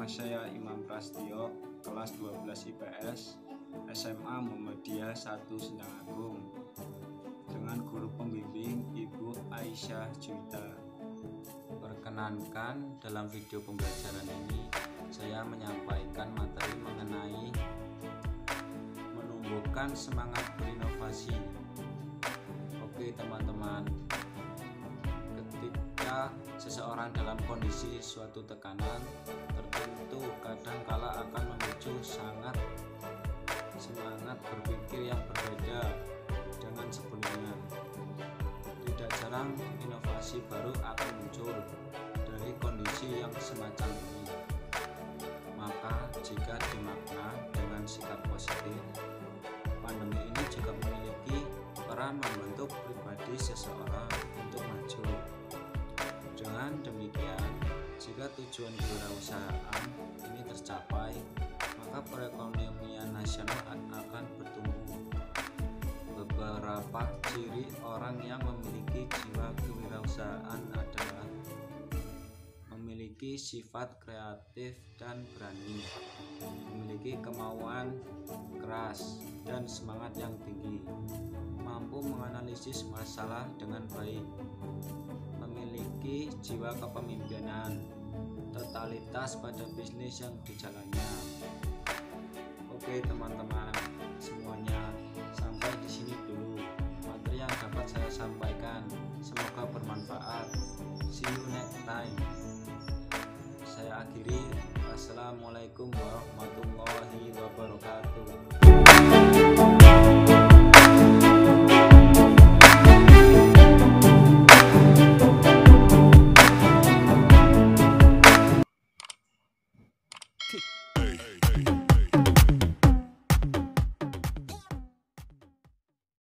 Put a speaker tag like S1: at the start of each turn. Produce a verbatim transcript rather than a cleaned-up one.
S1: Nama saya Imam Prasetyo, kelas dua belas I P S, S M A Muhammadiyah satu Sindang Agung, dengan guru pembimbing Ibu Aisyah Juwita.
S2: Perkenankan, dalam video pembelajaran ini saya menyampaikan materi mengenai menumbuhkan semangat berinovasi. Oke teman-teman, ketika seseorang dalam kondisi suatu tekanan tertentu, kadangkala akan memicu sangat semangat berpikir yang berbeda dengan sebelumnya. Tidak jarang inovasi baru akan muncul dari kondisi yang semacam ini. Maka jika dimakna dengan sikap positif, pandemi ini juga memiliki peran membentuk pribadi seseorang untuk maju. Dengan demikian, jika tujuan kewirausahaan ini tercapai, maka perekonomian nasional akan bertumbuh. Beberapa ciri orang yang memiliki jiwa kewirausahaan adalah memiliki sifat kreatif dan berani, memiliki kemauan keras dan semangat yang tinggi, mampu menganalisis masalah dengan baik, memiliki jiwa kepemimpinan, totalitas pada bisnis yang dijalannya. Oke teman-teman, semuanya sampai di sini dulu materi yang dapat saya sampaikan. Semoga bermanfaat. See you next time. Saya akhiri. Wassalamualaikum warahmatullahi wabarakatuh.